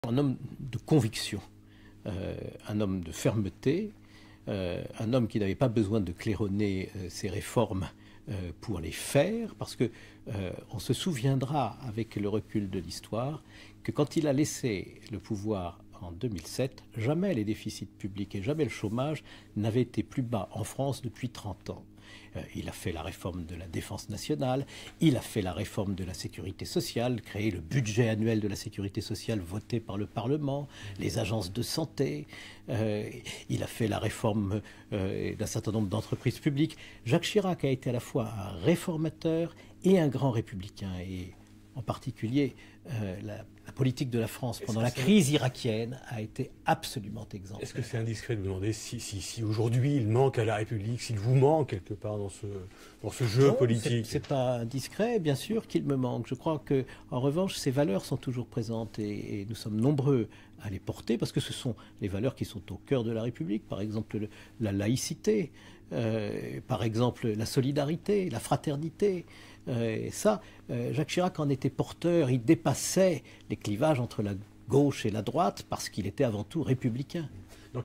Un homme de conviction, un homme de fermeté, un homme qui n'avait pas besoin de claironner ses réformes pour les faire, parce que on se souviendra avec le recul de l'histoire que quand il a laissé le pouvoir en 2007, jamais les déficits publics et jamais le chômage n'avaient été plus bas en France depuis 30 ans. Il a fait la réforme de la défense nationale, il a fait la réforme de la sécurité sociale, créé le budget annuel de la sécurité sociale voté par le Parlement, les agences de santé, il a fait la réforme d'un certain nombre d'entreprises publiques. Jacques Chirac a été à la fois un réformateur et un grand républicain, et en particulier la politique de la France pendant la crise irakienne a été absolument exemplaire. Est-ce que c'est indiscret de vous demander si aujourd'hui il manque à la République, s'il vous manque quelque part dans ce jeu non, politique? C'est pas indiscret, bien sûr qu'il me manque. Je crois que, en revanche, ces valeurs sont toujours présentes et nous sommes nombreux à les porter parce que ce sont les valeurs qui sont au cœur de la République. Par exemple, la laïcité, par exemple, la solidarité, la fraternité. Jacques Chirac en était porteur. Il dépassait les clivages entre la gauche et la droite parce qu'il était avant tout républicain.